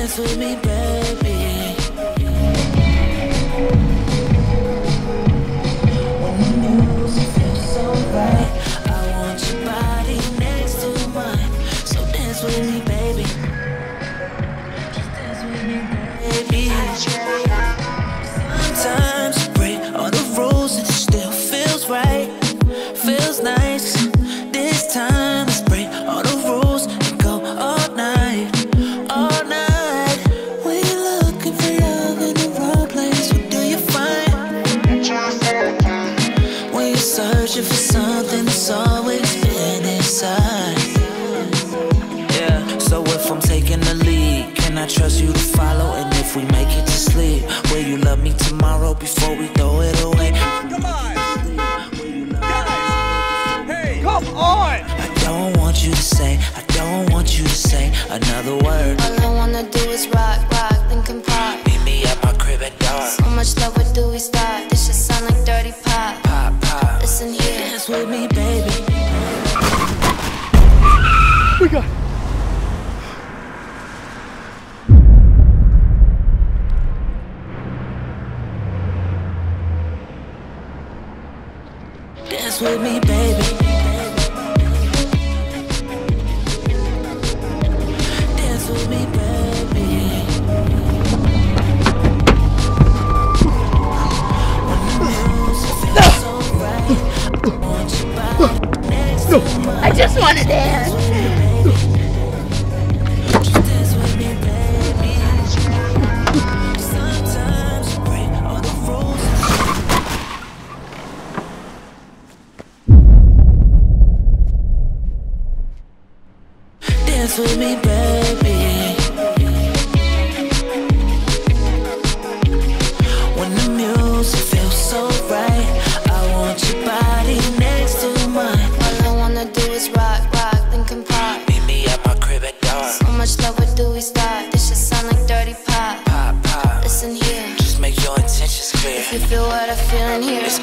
Dance with me, baby. When the music feels so right, I want your body next to mine. So dance with me, baby. Just dance with me, baby. Sometimes you break all the rules and it still feels right. Feels nice. This time let's break all the rules and go all night. All night. When you're looking for love in the wrong place, what do you find? When you're searching for something that's always been inside. Yeah. So if I'm taking the lead, can I trust you to follow? And if we make it to sleep, will you love me tomorrow before we throw it away? Come on! Come on! I don't want you to say, I don't want you to say another word. All I wanna do is rock, rock, Linkin Park. Meet me at my crib at dark. So much love, where do we start? This shit sound like dirty pop. Pop, pop. Listen here. Dance with me, baby. We got Dance with me, baby. Dance with me, baby. When the music feels so right, I want your body next to mine. I just wanna dance. Just dance with me, baby. Sometimes you break all the rules. Dance with me, baby. When the music feels so right, I want your body next to mine. All I wanna do is rock, rock, Linkin Park. Meet me at my crib at dark. So much love, where do we start? This shit sound like dirty pop. Pop, pop. Listen here. Just make your intentions clear. If you feel what I feel in here.